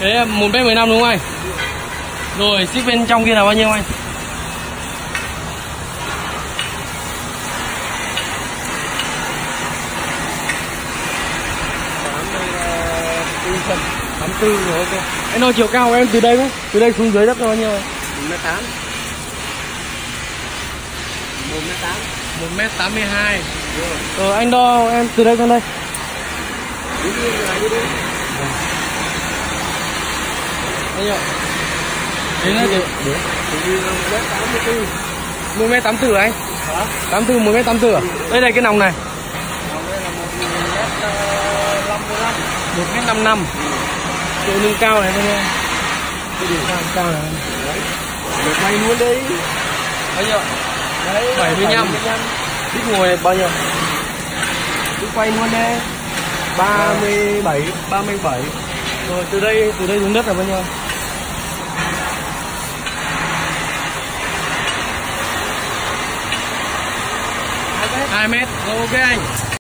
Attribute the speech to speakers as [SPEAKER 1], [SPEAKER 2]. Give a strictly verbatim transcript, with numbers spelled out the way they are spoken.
[SPEAKER 1] Thế một mét mười lăm đúng không anh? Rồi ship bên trong kia là bao nhiêu anh?
[SPEAKER 2] tám tư rồi ok.
[SPEAKER 1] Anh nói chiều cao của em từ đây không? Từ đây xuống dưới đất là bao nhiêu anh?
[SPEAKER 2] một mét tám. một mét tám.
[SPEAKER 1] một mét tám mươi hai. Ờ anh đo em từ đây sang đây.
[SPEAKER 2] Đi đi đi đi.
[SPEAKER 1] Anh ạ. Đến đây được.
[SPEAKER 2] Đi một mét tám mươi tư.
[SPEAKER 1] một mét tám mươi tư anh?
[SPEAKER 2] Hả?
[SPEAKER 1] tám mươi tư, một mét tám mươi tư à? Đây này cái nòng này.
[SPEAKER 2] Đây là một mét năm mươi lăm.
[SPEAKER 1] một mét năm mươi lăm. Độ nâng cao này anh em. Cái điều cao cao này.
[SPEAKER 2] Được quay luôn đi.
[SPEAKER 1] Bao nhiêu?
[SPEAKER 2] Đấy,
[SPEAKER 1] bảy mươi lăm. Biết ngồi này bao nhiêu?
[SPEAKER 2] cứ quay luôn đi. ba mươi bảy.
[SPEAKER 1] ba mươi bảy. Rồi từ đây từ đây xuống đất là bao nhiêu? hai mét. hai mét. Rồi ok anh.